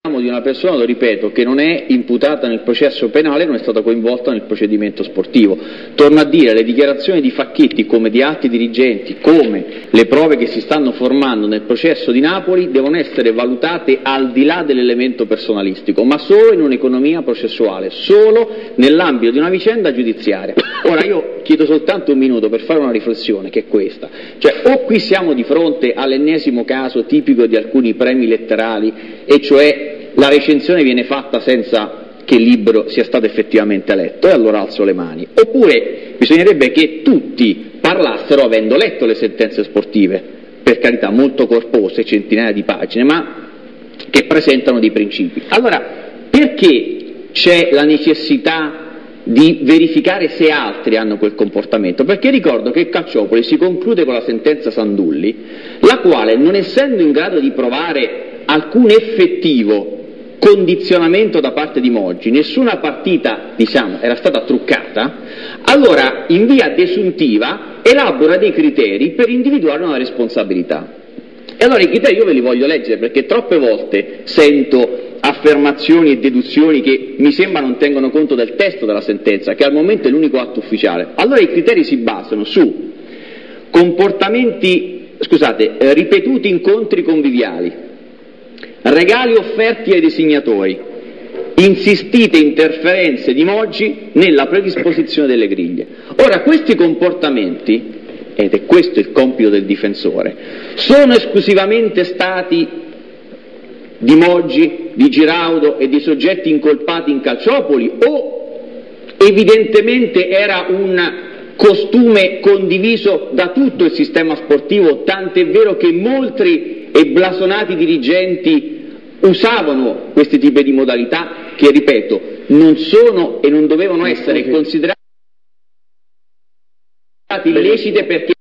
di una persona, lo ripeto, che non è imputata nel processo penale, non è stata coinvolta nel procedimento sportivo. Torno a dire, le dichiarazioni di Facchetti, come di altri dirigenti, come le prove che si stanno formando nel processo di Napoli, devono essere valutate al di là dell'elemento personalistico, ma solo in un'economia processuale, solo nell'ambito di una vicenda giudiziaria. Ora io chiedo soltanto un minuto per fare una riflessione, che è questa. Cioè, o qui siamo di fronte all'ennesimo caso tipico di alcuni premi letterali, e cioè la recensione viene fatta senza che il libro sia stato effettivamente letto, e allora alzo le mani. Oppure bisognerebbe che tutti parlassero avendo letto le sentenze sportive, per carità molto corpose, centinaia di pagine, ma che presentano dei principi. Allora, perché c'è la necessità di verificare se altri hanno quel comportamento? Perché ricordo che Calciopoli si conclude con la sentenza Sandulli, la quale, non essendo in grado di provare alcun effettivo condizionamento da parte di Moggi, nessuna partita, diciamo, era stata truccata, allora in via desuntiva elabora dei criteri per individuare una responsabilità. E allora i criteri io ve li voglio leggere, perché troppe volte sento affermazioni e deduzioni che mi sembra non tengono conto del testo della sentenza, che al momento è l'unico atto ufficiale. Allora i criteri si basano su ripetuti incontri conviviali, regali offerti ai designatori, insistite interferenze di Moggi nella predisposizione delle griglie. Ora, questi comportamenti, ed è questo il compito del difensore, sono esclusivamente stati di Moggi, di Giraudo e dei soggetti incolpati in Calciopoli, o evidentemente era un costume condiviso da tutto il sistema sportivo, tant'è vero che molti e blasonati dirigenti usavano questi tipi di modalità che, ripeto, non sono e non dovevano essere considerate illecite, perché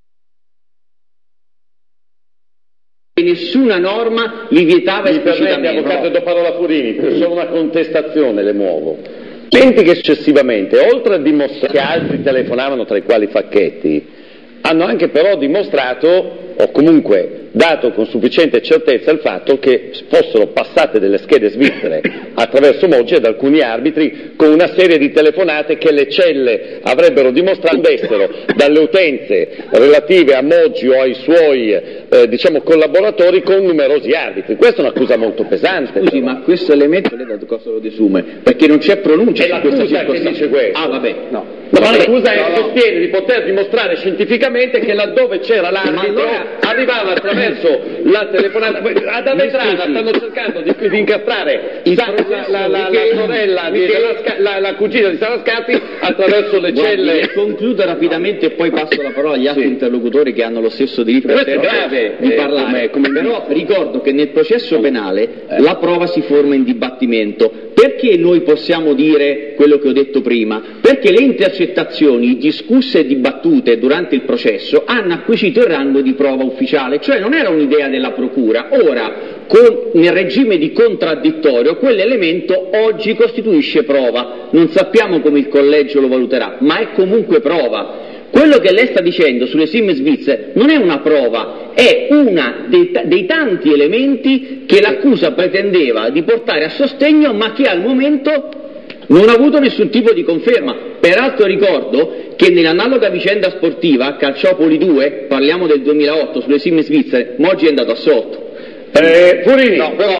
nessuna norma li vietava esplicitamente. Avvocato, do parola a Furini, per solo una contestazione le muovo. Senti che successivamente, oltre a dimostrare che altri telefonavano, tra i quali Facchetti, hanno anche però dimostrato, o comunque dato con sufficiente certezza, il fatto che fossero passate delle schede svizzere attraverso Moggi ad alcuni arbitri, con una serie di telefonate che le celle avrebbero dimostrato essere dalle utenze relative a Moggi o ai suoi collaboratori con numerosi arbitri. Questa è un'accusa molto pesante. Scusi, ma questo elemento lei da cosa lo desume? Perché non c'è pronuncia su questa circostanza. Che dice questo. Ah, vabbè, no. L'accusa sostiene di poter dimostrare scientificamente che laddove c'era l'arbitro arrivava attraverso la telefonata. Ad Avetrana stanno cercando di incastrare la sorella, la cugina di Sarascati attraverso le celle. Concludo rapidamente e poi passo la parola agli altri interlocutori che hanno lo stesso diritto di parlare. Però ricordo che nel processo penale la prova si forma in dibattimento. Perché noi possiamo dire quello che ho detto prima? Perché le intercettazioni discusse e dibattute durante il processo hanno acquisito il rango di prova ufficiale, cioè non era un'idea della procura. Ora, nel regime di contraddittorio, quell'elemento oggi costituisce prova. Non sappiamo come il collegio lo valuterà, ma è comunque prova. Quello che lei sta dicendo sulle SIM svizzere non è una prova, è una dei tanti elementi che l'accusa pretendeva di portare a sostegno, ma che al momento non ha avuto nessun tipo di conferma. Peraltro ricordo che nell'analoga vicenda sportiva, Calciopoli 2, parliamo del 2008, sulle SIM svizzere, Moggi è andato assolto. Furini, no, però